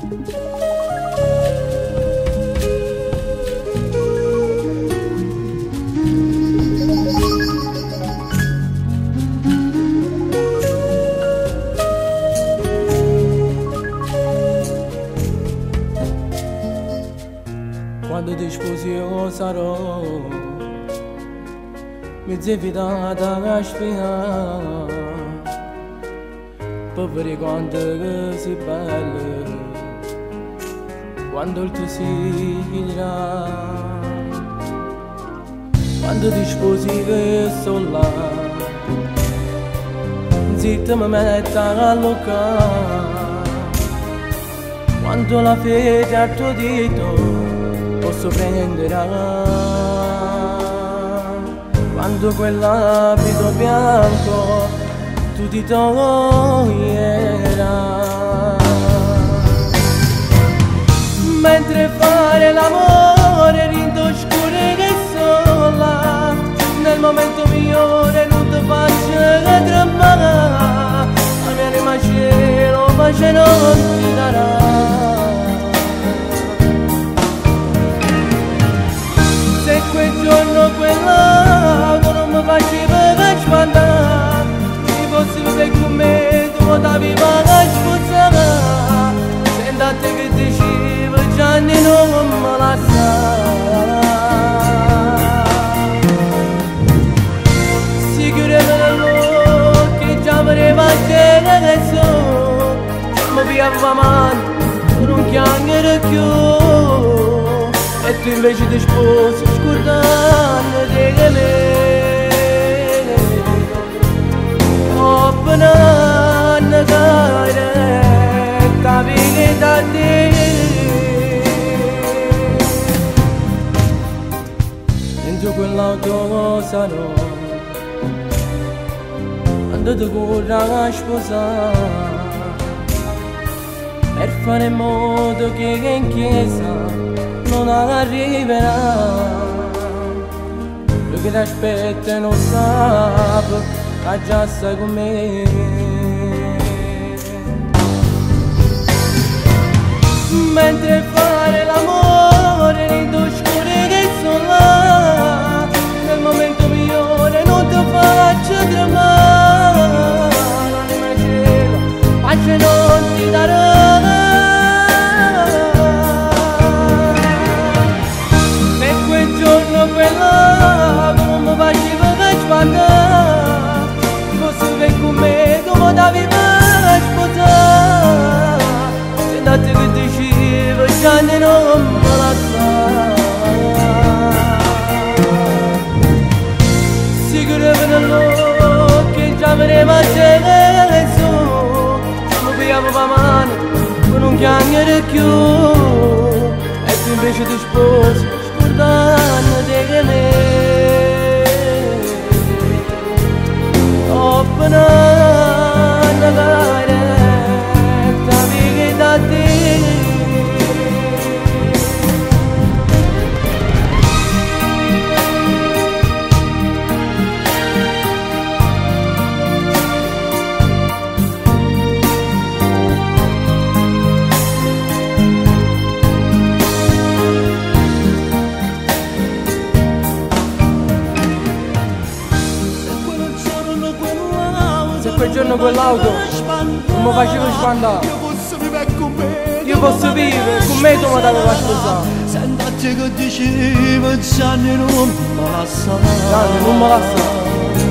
Quando ti sposi io sarò mezza fidata a spiegare per vedere quanto che sei bella quando il tuo si finirà. Quando ti sposi che sono là zitta mi metto a loccare. Quando la fede al tuo dito posso prendere, quando quell'abito bianco tu ti toglierai, mentre fare l'amore rindo scure che sola, nel momento migliore non ti faccio tremare, la mia anima cielo pace non ti darà. Se quel giorno quell'auto non mi faceva spandare, se fossi vivere con me tu potevi pagare scusa, senta te che dicevo Gianni non mi lasciare. Sicuramente nell'occhio già voleva c'era che so, mi piava mano non chiamare più. E tu invece ti sposi scordando di me, opinando che capisci da te. Dentro quell'auto sarò quando ti vorrà sposare, per fare in modo che in chiesa non arriverà. Lui che ti aspetta non sa che già stai con me. Mentre fare l'amore nei tuoi scuri che sono là, nel momento migliore non ti faccio tremare, l'anima cielo pace non ti darò. Quella non mi faceva che spandare, fossi vivere con me tu potevi sposare, se da te che dicevo Gianni non mi lasciare. Sicuramente nell'occhio già vedeva c'era su, mi pigliavo la mano con un chiamare più, e tu invece ti sposi scordando di me, opinando che capisci da te. Quel giorno quell'auto non mi faceva spandare, io posso vivere con me tu mi devi sposare. Senti che dicevo Gianni non mi lasciare, Gianni non mi lasciare.